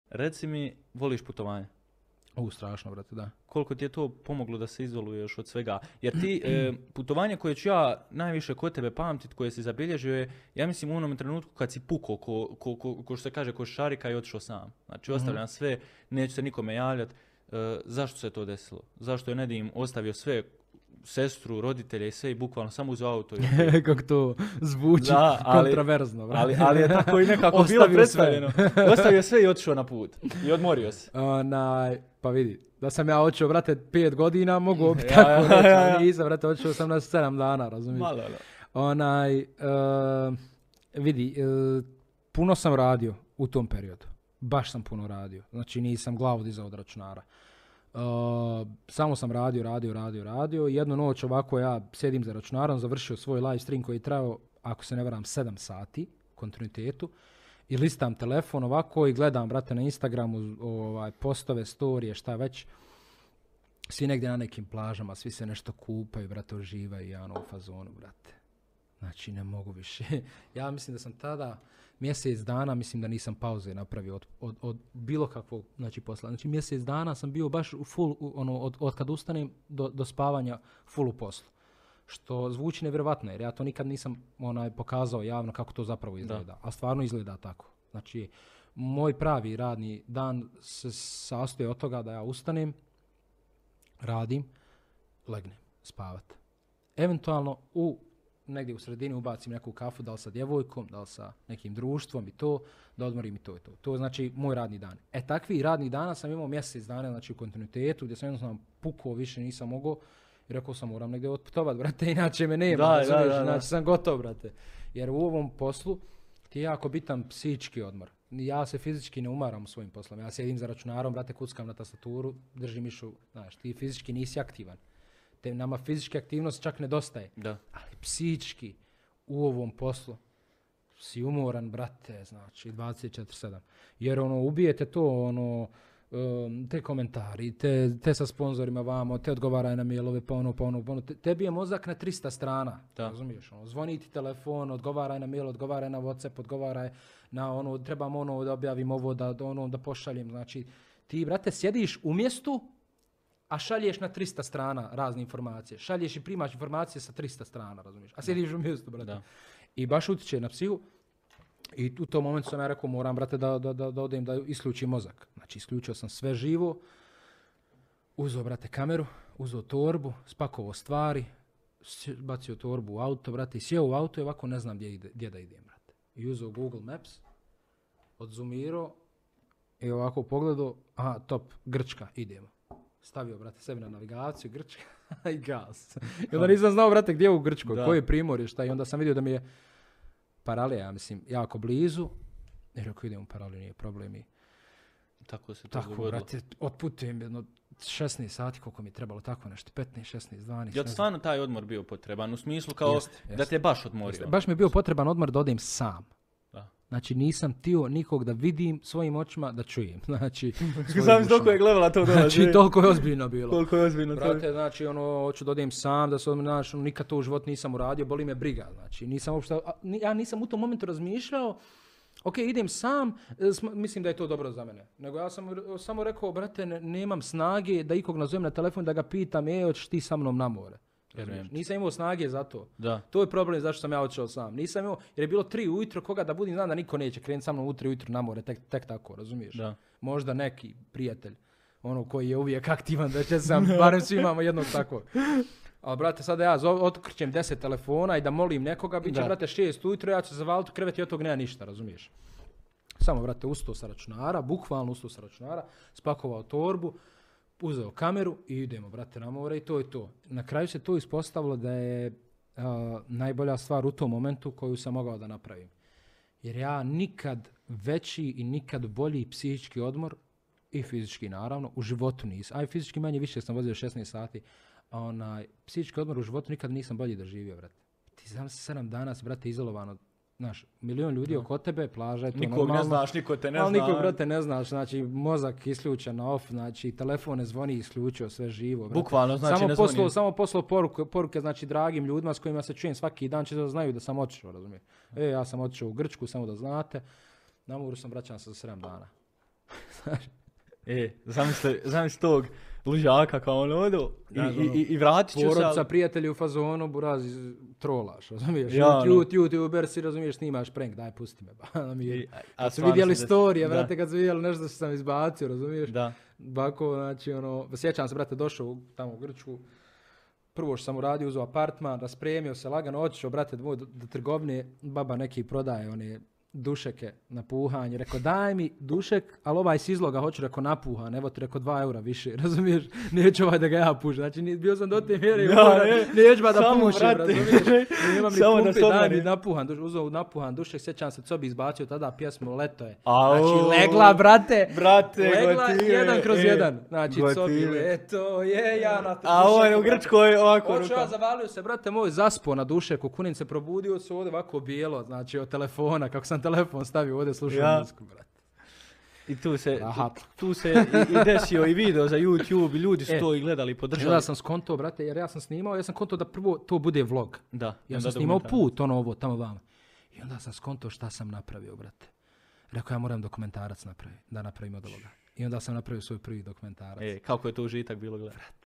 Reci mi, voliš putovanje? Strašno, brate, da. Koliko ti je to pomoglo da se izoluješ od svega? Jer ti, putovanje koje ću ja najviše kod tebe pamtit, koje si zabilježio je, ja mislim u onom trenutku kad si pukao, ko što se kaže, ko šarika i otišao sam. Znači, ostavljam sve, neću se nikome javljati. Zašto se to desilo? Zašto je Nedim ostavio sve, sestru, roditelje i sve i bukvalno samo uz auto? Kako to zvuči kontraverzno, brate. Ali je tako i nekako bilo predstavljeno. Ostavio sve i otišao na put. I odmorio se. Pa vidi, da sam ja otišao, brate, 5 godina, mogu bi tako reći, ali nisam, brate, otišao sam na 7 dana, razumiješ? Vidi, puno sam radio u tom periodu. Baš sam puno radio. Znači, nisam glavu dizao od računara. Samo sam radio. Jednu noć ovako ja sjedim za računarom, završio svoj live stream koji je trajao, ako se ne varam, 7 sati kontinuitetu i listam telefon ovako i gledam, brate, na Instagramu postove, storije, šta već. Svi negdje na nekim plažama, svi se nešto kupaju, brate, uživaju i ja u fazonu, brate. Znači, ne mogu više. Ja mislim da sam tada mjesec dana, mislim da nisam pauze napravio od bilo kakvog, znači, posla. Znači, mjesec dana sam bio baš u full, od kad ustanem do spavanja full u poslu. Što zvuči nevjerovatno, jer ja to nikad nisam pokazao javno kako to zapravo izgleda. A stvarno izgleda tako. Znači, moj pravi radni dan se sastoji od toga da ja ustanem, radim, legnem, spavat. Eventualno negdje u sredini ubacim neku kafu, da li sa djevojkom, da li sa nekim društvom i to, da odmorim i to i to. To je znači moj radni dan. Takvi radnih dana sam imao mjesec dana, znači u kontinuitetu, gdje sam jednostavno pukao, više nisam mogao i rekao sam moram negdje otputovat, brate, inače me nema. Znači sam gotov, brate. Jer u ovom poslu ti je jako bitan psihički odmor. Ja se fizički ne umaram u svojim poslom. Ja sjedim za računarom, brate, kuckam na tastaturu, držim mišu, znaš, ti fizički nisi aktivan. Nama fizičke aktivnosti čak nedostaje. Da. Ali psihički u ovom poslu si umoran, brate, znači 24/7. Jer ubijete to, te komentari, te sa sponzorima vamo, te odgovaraj na mailove, pa ono. Tebi je mozak na 300 strana, razumiješ? Zvoni ti telefon, odgovaraj na mail, odgovaraj na WhatsApp, odgovaraj na trebam da objavim ovo, da pošaljem. Znači, ti, brate, sjediš u mjestu, a šalješ na 300 strana razne informacije. Šalješ i primaš informacije sa 300 strana, razumiješ? A sjediš u mjestu, brate. Da. I baš utječe na psihu. I u tom momentu sam ja rekao, moram, brate, da odem da isključim mozak. Znači, isključio sam sve živo, uzeo, brate, kameru, uzeo torbu, spakovao stvari, bacio torbu u auto, brate, i sjeo u auto i ovako ne znam gdje da idem, brate. I uzeo Google Maps, odzoomirao i ovako pogledao, top, Grčka, idemo. Stavio, brate, sebi na navigaciju, Grčka i gas. I onda nisam znao, brate, gdje je u Grčkoj, koje je primorje, šta. I onda sam vidio da mi je Paralija, ja mislim, jako blizu. I rekao, idem u Paraliju, nije problem. I tako se to dogodilo. Brate, otputujem jedno 16 sati, koliko mi je trebalo, tako nešto, 15, 16, 12. Je li stvarno taj odmor bio potreban? U smislu kao da te je baš odmorio? Baš mi je bio potreban odmor da odem sam. Znači, nisam htio nikog da vidim svojim očima, da čujem. Znači, znam toliko je gledala to dolazi. Znači, toliko je ozbiljno bilo. Toliko je ozbiljno. Brate, znači, hoću da odem sam, da se znaš, nikad to u životu nisam uradio, boli me briga. Znači, ja nisam u tom momentu razmišljao, ok, idem sam, mislim da je to dobro za mene. Nego ja sam samo rekao, brate, nemam snage da ikog nazovem na telefon, da ga pitam, hoćeš ti sa mnom na more. Nisam imao snage za to. Da. To je problem zašto sam ja otišao sam. Nisam imao, jer je bilo 3 ujutro, koga da budim, znam da niko neće krenuti sa mnom u 3 ujutro na more, tek tako, razumiješ? Da. Možda neki prijatelj, koji je uvijek aktivan, da će sam, barem svi imamo jednog takvog. Ali, brate, sada ja otkrćem 10 telefona i da molim nekoga, bit će, brate, 6 ujutro, ja ću se zavaliti u krevet i od tog nema ništa, razumiješ? Samo, brate, ustao sa računara, bukvalno ustao sa računara, spakovao torbu, uzeo kameru i idemo, brate, na more i to je to. Na kraju se to ispostavilo da je najbolja stvar u tom momentu koju sam mogao da napravim. Jer ja nikad veći i nikad bolji psihički odmor i fizički naravno u životu nisam. A i fizički manje više sam vozio 16 sati. Psihički odmor u životu nikad nisam bolji doživio, brate. Ti znam se 7 dana, brate, izolovano. Znaš, milion ljudi oko tebe, plaža je to nikog normalno. Nikog ne znaš, niko te ne zna. Ali nikog, brate, ne znaš, znači mozak isključen na off, znači telefon ne zvoni, isključio sve živo. Brate. Bukvalno, znači ne zvoni. Samo poslao poruke, znači dragim ljudima s kojima se čujem svaki dan, će da znaju da sam otišao, razumiješ. Ja sam otišao u Grčku, samo da znate, na moru sam vraćan sa 7 dana. Zamisli tog lužaka kao on odu i vratit ću se. Porodica, prijatelji u fazonu, buraz, trolaš, razumiješ? Ja, YouTuber si, razumiješ, snimaš prank, daj, pusti me. A su vidjeli storije, brate, kad su vidjeli nešto što sam izbacio, razumiješ? Da. Bako, znači, sjećam se, brate, došao tamo u Grčku, prvo što sam uradio, uzeo apartman, raspremio se, lagano otišao, brate, do trgovine, baba neki prodaje one dušeke na puhanje. Rekao, daj mi dušek, ali ovaj s izloga hoću, rekao, napuhan, evo ti, rekao, 2 eura više, razumiješ? Neću da ga ja pušem. Znači, bio sam do te mjere, neću da pušem, razumiješ? Nemam ni pumpi, daj mi napuhan, uzeo napuhan dušek, sjećam se, co bi izbacio tada pjesmu Leto je. Znači, legla, brate, legla gotive, 1/1. Znači, co bi, leto je, ja na to a ovo je u Grčkoj ovako rukom. Ja zavalio se, brate moj, zaspo na dušeku, kunin se probudio se ovdje ovako bijelo, znači od telefona, kako sam telefon stavio ovdje, slušao muziku, brate. I tu se i desio i video za YouTube i ljudi su to i gledali, podržali. Ja sam skonto, brate, jer ja sam skonto da prvo to bude vlog. Da. Ja sam snimao put, ovo, tamo vamo. I onda sam skonto šta sam napravio, brate. Rekao, ja moram dokumentarac napraviti, da napravim od ovoga. I onda sam napravio svoj prvi dokumentarac. Kako je to užitak bilo gledati.